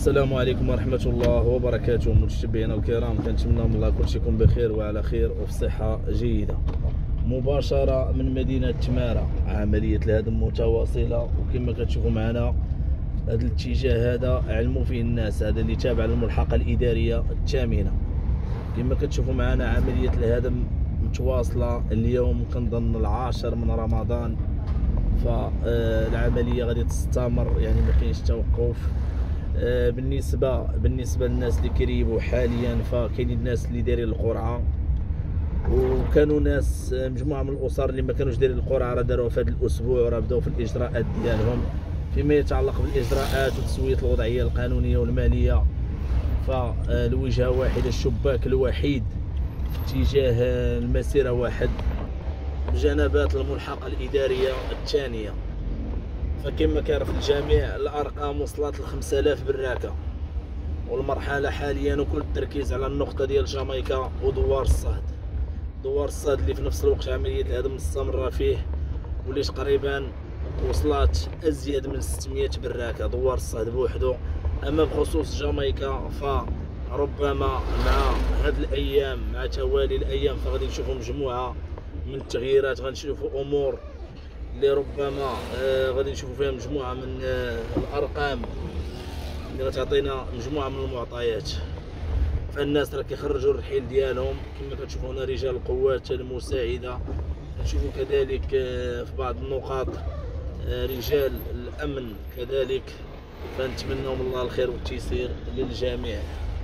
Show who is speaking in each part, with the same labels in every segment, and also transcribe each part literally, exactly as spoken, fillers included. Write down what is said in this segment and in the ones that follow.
Speaker 1: السلام عليكم ورحمة الله وبركاته متتبعينا الكرام، كنتمنى من الله كلشي يكون بخير وعلى خير وفي صحة جيدة. مباشرة من مدينة تمارة، عملية الهدم متواصلة، وكما كتشوفوا معنا هذا الاتجاه هذا علموا فيه الناس، هذا اللي تابع للملحقة الإدارية الثامنة. كما كتشوفوا معنا عملية الهدم متواصلة اليوم، كنظن العاشر من رمضان، فالعملية غادي تستمر، يعني ما كاينش توقف. بالنسبه بالنسبه للناس اللي كيريبوا حاليا، فكاينين الناس اللي دايرين القرعه، وكانوا ناس مجموعه من الاسر اللي ما كانوش دايرين القرعه راه داروها في هذا الاسبوع وراه بداو في الاجراءات ديالهم فيما يتعلق بالاجراءات وتسويه الوضعيه القانونيه والماليه. فالوجهه واحده، الشباك الوحيد في اتجاه المسيره واحد بجنبات الملحقه الاداريه الثانيه. فكما كيعرف الجميع الارقام وصلت ل خمسة آلاف براكه، والمرحله حاليا وكل التركيز على النقطه ديال جامايكا ودوار الصهد. دوار الصهد اللي في نفس الوقت عمليه الهدم مستمره فيه، واللي تقريبا وصلت ازيد من ستمائة براكه دوار الصهد بوحدو. اما بخصوص جامايكا فربما مع هاد الايام، مع توالي الايام، فغادي نشوفوا مجموعه من التغييرات، غنشوفوا امور اللي ربما آه غادي نشوفوا فيها مجموعه من آه الارقام اللي غتعطينا مجموعه من المعطيات. فالناس راه كيخرجوا الرحيل ديالهم، كما كتشوفوا هنا رجال القوات المساعده، كتشوفوا كذلك آه في بعض النقاط آه رجال الامن كذلك. فنتمنوا من الله الخير والتيسير للجميع.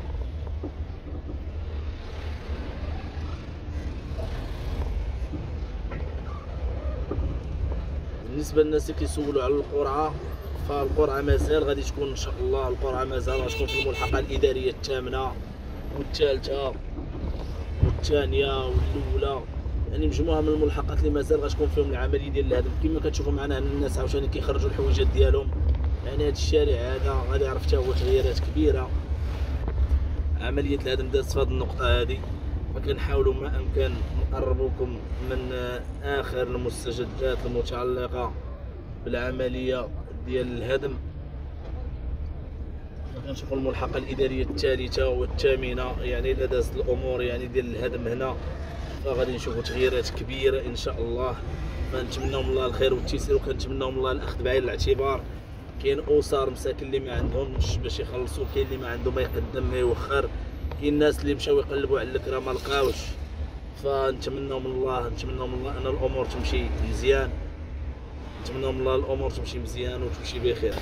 Speaker 1: بالنسبه للناس اللي كيسولوا على القرعه، فالقرعه مازال غادي تكون ان شاء الله، القرعه مازال غتكون في الملحقه الاداريه الثامنه والثالثه والثانيه والاولى، يعني مجموعه من الملحقات اللي مازال غتكون فيهم العمليه ديال الهدم. كما كتشوفوا معنا ان الناس عاوتاني كيخرجوا الحويجات ديالهم، يعني هذا الشارع هذا غادي يعرف حتى هو تغييرات كبيره. عمليه الهدم دازت في هذه النقطه هذه، فكنحاولوا ما امكن نقربوكم من اخر المستجدات المتعلقه بالعمليه ديال الهدم. كنشوفوا الملحقه الاداريه الثالثه والثامنه، يعني الا دازت الامور يعني ديال الهدم هنا، فغادي نشوفوا تغييرات كبيره ان شاء الله. فنتمناو من الله الخير والتيسير، وكنتمناو من الله الاخذ بعين الاعتبار. كاين اسر مساكن اللي ما عندهمش باش يخلصوا، كاين اللي ما عنده ما يقدم ما يوخر، كاين الناس اللي مشاو يقلبوا على الكرا ما لقاوش. فنتمناو من الله نتمناو من الله ان الامور تمشي مزيان، نتمناو من الله الامور تمشي مزيان وتمشي بخير.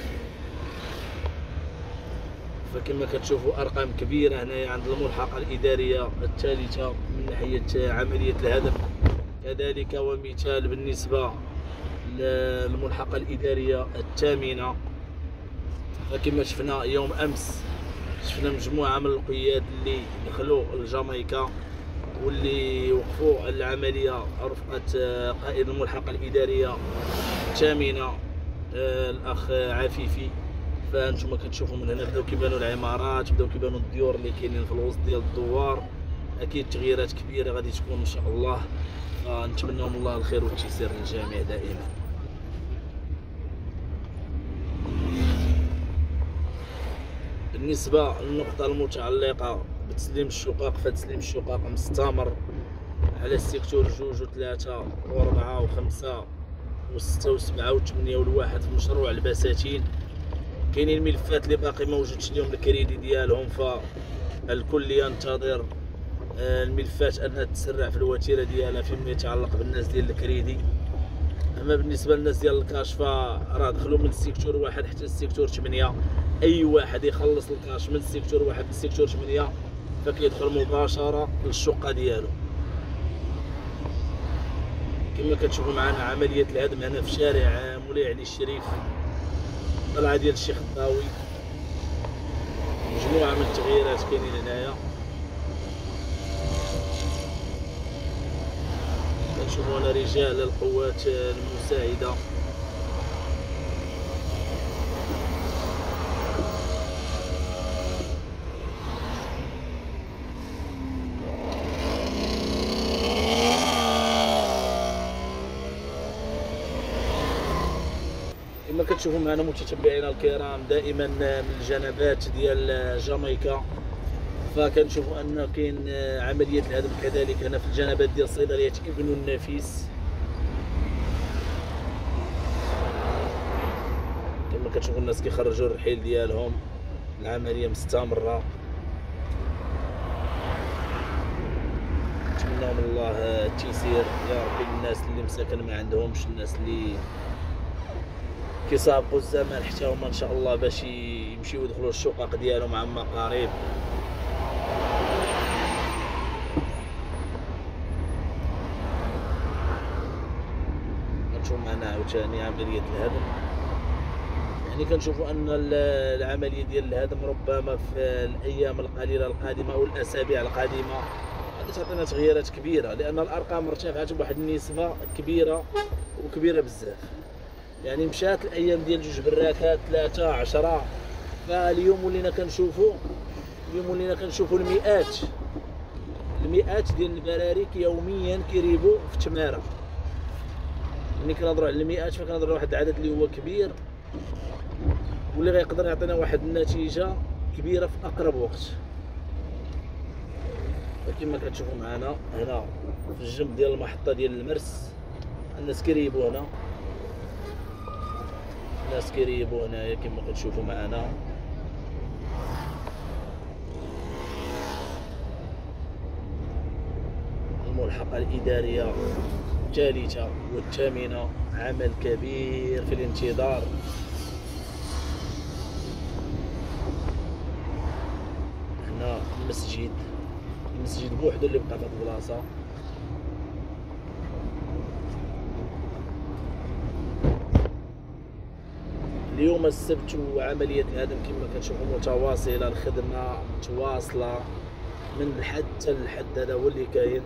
Speaker 1: فكما كتشوفوا ارقام كبيره هنايا عند الملحقه الاداريه الثالثه من ناحيه عمليه الهدم، كذلك ومثال بالنسبه للملحقه الاداريه الثامنه. فكما شفنا يوم امس، شفنا مجموعه من القياد اللي دخلوا لجامايكا واللي وقفوا العمليه رفقه قائد الملحقه الاداريه الثامنه الاخ عفيفي. فانتم كتشوفوا من هنا بداو كيبانوا العمارات، بداو كيبانوا الديور اللي كاينين في الوسط ديال الدوار. اكيد تغييرات كبيره غادي تكون ان شاء الله، فنتمنوا من الله الخير والتيسير للجميع دائما. بالنسبه للنقطه المتعلقه بتسليم الشقق، فتسليم الشقق مستمر على السيكتور جوج وثلاثه واربعه وخمسه وسته وسبعه وثمانيه والواحد في مشروع البساتين. كاينين الملفات اللي باقي ما وجدش اليوم الكريدي ديالهم، فالكل ينتظر الملفات انها تسرع في الوتيره ديالها فيما يتعلق بالناس ديال الكريدي. اما بالنسبه للناس ديال الكاش فراه دخلوا من السيكتور واحد حتى السيكتور ثمانية، اي واحد يخلص الكاش من السيكتور واحد للسيكتور ثمانية فكيدخل مباشره للشقه ديالو. كما كتشوفوا معنا عمليه الهدم هنا في شارع مولاي علي الشريف، طلعه ديال الشيخ الضاوي. مجموعه من التغييرات كاينين هنايا، كنشوفوا هنا رجال القوات المساعده. كما كتشوفوا معنا متتبعينا الكرام دائما من الجنبات ديال جامايكا، فكنشوفوا ان كاين عمليه الهدم كذلك هنا في الجنبات ديال صيدليه ابن النفيس. كما كتشوفوا الناس كيخرجوا الرحيل ديالهم، العمليه مستمره. نتمنى من الله التيسير يا ربي للناس اللي مساكن ما عندهمش، الناس اللي كيسابقوا الزمان حتى هما ان شاء الله باش يمشيو يدخلوا الشقق ديالهم عما قريب. كنشوفوا معنا عاوتاني عمليه الهدم، يعني كنشوفوا ان العمليه ديال الهدم ربما في الايام القليله القادمه او الاسابيع القادمه غادي تعطينا تغييرات كبيره، لان الارقام ارتفعت بواحد النسبه كبيره وكبيره بزاف. يعني مشات الايام ديال جوج براكات ثلاثه عشرة، فاليوم ولينا كنشوفوا اليوم ولينا كنشوفوا المئات المئات ديال البراريك يوميا كيريبوا في تماره. ملي كنهضروا على المئات فكنهضروا على واحد العدد اللي هو كبير واللي غيقدر يعطينا واحد النتيجه كبيره في اقرب وقت. كما كتشوفوا معنا هنا في الجنب ديال المحطه ديال المرس الناس كيريبوا هنا، الناس كيريبوا هنايا كما كتشوفوا معنا. الملحقه الاداريه الثالثه والثامنه عمل كبير في الانتظار. هنا المسجد المسجد بوحدو اللي بقى في هاد البلاصه. اليوم السبت وعمليه الهدم كما كتشوفوا متواصله، الخدمه متواصله من الحد حتى الحد. هذا هو اللي كاين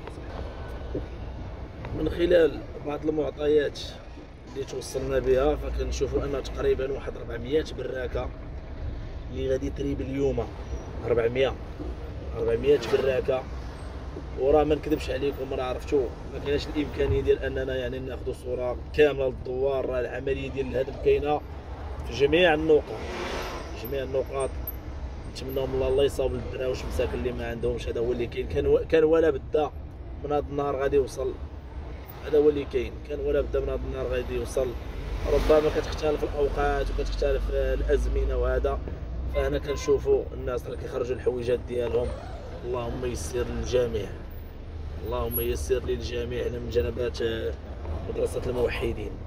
Speaker 1: من خلال بعض المعطيات اللي توصلنا بها، فكنشوفوا ان تقريبا واحد أربعمية براكه اللي غادي تريب اليوم. أربعمية أربعمية براكه، وراه ما نكذبش عليكم، راه عرفتوا ما كايناش الامكانيه ديال اننا يعني ناخذوا صوره كامله للدوار. راه العمليه ديال الهدم كاينه في جميع النقاط جميع النقاط. نتمنى من الله الله يصاوب الدراوش مساكن اللي ما عندهمش. هذا هو اللي كاين. كان كان ولا بدا من هذا النهار غادي يوصل. هذا هو اللي كاين. كان ولا بدا من هذا النهار غادي يوصل. ربما كتختلف الاوقات وكتختلف الازمنه، وهذا فهنا كنشوفوا الناس راه كيخرجوا الحويجات ديالهم. اللهم يسر للجميع، اللهم يسر للجميع. هنا من جنبات مدرسه الموحدين.